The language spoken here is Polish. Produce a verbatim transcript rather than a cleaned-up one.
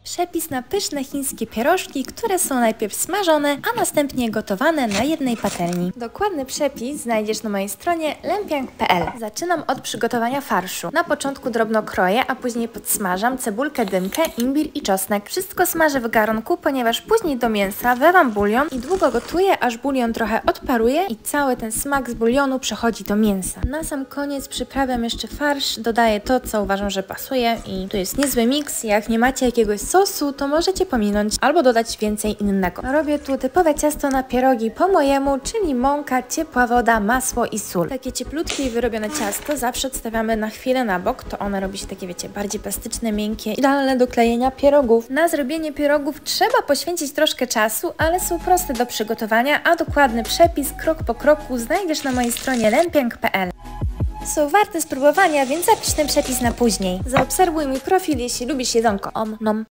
Przepis na pyszne chińskie pierożki, które są najpierw smażone, a następnie gotowane na jednej patelni. Dokładny przepis znajdziesz na mojej stronie lempiang kropka pe el. Zaczynam od przygotowania farszu. Na początku drobno kroję, a później podsmażam cebulkę, dymkę, imbir i czosnek. Wszystko smażę w garonku, ponieważ później do mięsa wlewam bulion i długo gotuję, aż bulion trochę odparuje i cały ten smak z bulionu przechodzi do mięsa. Na sam koniec przyprawiam jeszcze farsz, dodaję to, co uważam, że pasuje i to jest niezły miks. Jak nie macie jakiegoś sosu, to możecie pominąć albo dodać więcej innego. Robię tu typowe ciasto na pierogi po mojemu, czyli mąka, ciepła woda, masło i sól. Takie cieplutkie i wyrobione ciasto zawsze odstawiamy na chwilę na bok, to one robi się takie, wiecie, bardziej plastyczne, miękkie, idealne do klejenia pierogów. Na zrobienie pierogów trzeba poświęcić troszkę czasu, ale są proste do przygotowania, a dokładny przepis krok po kroku znajdziesz na mojej stronie lempiang kropka pe el. Są warte spróbowania, więc zapisz ten przepis na później. Zaobserwuj mój profil, jeśli lubisz jedzonko. Om nom.